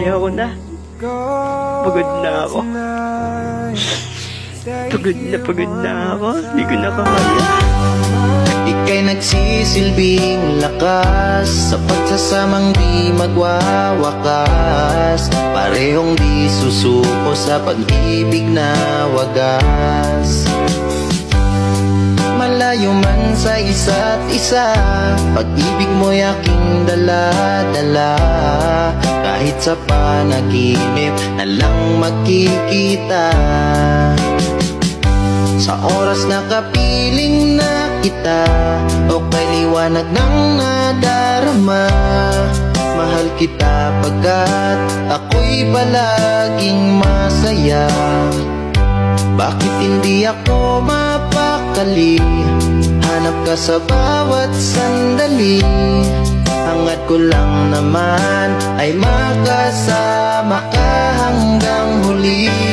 Ayoko na. Pagod na ako. Pagod na ako. Hindi ko na kaya. Ika'y nagsisilbing lakas sa pagsasamang di magwawakas. Parehong di susuko sa pag-ibig na wagas. Malayo man sa isa't isa, pag-ibig mo'y aking dala-dala. Kahit sa panaginip na lang magkikita, sa oras na kapiling na kita, o kay liwanag ng nadarama. Mahal kita pagkat ako'y palaging masaya. Bakit hindi ako mapakali? Hanap ka sa bawat sandali. Hangad ko lang naman ay makasama ka hanggang huli.